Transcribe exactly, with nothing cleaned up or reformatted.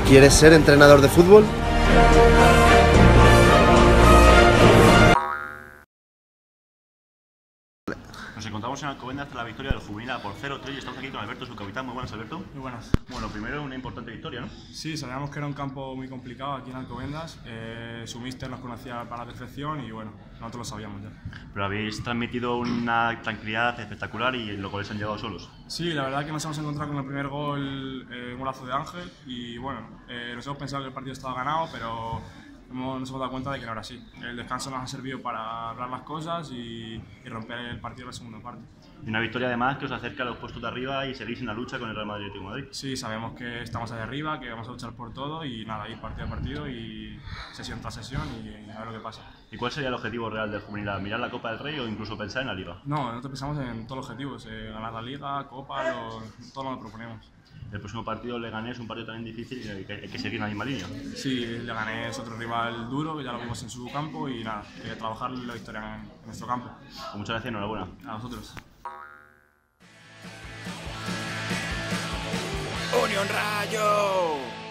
¿Quieres ser entrenador de fútbol? Nos encontramos en Alcobendas tras la victoria del Juvenil por cero tres y estamos aquí con Alberto, su capitán. Muy buenas, Alberto. Muy buenas. Bueno, primero una importante victoria, ¿no? Sí, sabíamos que era un campo muy complicado aquí en Alcobendas. Eh, su míster nos conocía para la perfección y bueno, nosotros lo sabíamos ya. Pero habéis transmitido una tranquilidad espectacular y los goles han llegado solos. Sí, la verdad que nos hemos encontrado con el primer gol, eh, un golazo de Ángel y bueno, eh, nos hemos pensado que el partido estaba ganado, pero hemos, nos hemos dado cuenta de que no era así. El descanso nos ha servido para hablar las cosas y, y romper el partido en la segunda parte. Y una victoria además que os acerca a los puestos de arriba y seguís en la lucha con el Real Madrid y Atlético de Madrid. Sí, sabemos que estamos ahí arriba, que vamos a luchar por todo y nada, ir partido a partido y sesión tras sesión y a ver lo que pasa. ¿Y cuál sería el objetivo real del Juvenil? ¿Mirar la Copa del Rey o incluso pensar en la Liga? No, nosotros pensamos en todos los objetivos, eh, ganar la Liga, Copa, lo, todo lo que proponemos. El próximo partido Leganés es un partido también difícil y hay que, hay que seguir en la misma línea. Sí, Leganés es otro rival duro, que ya lo vimos en su campo y nada, hay que trabajar la victoria en, en nuestro campo. Pues muchas gracias, enhorabuena. A vosotros. Unión Rayo.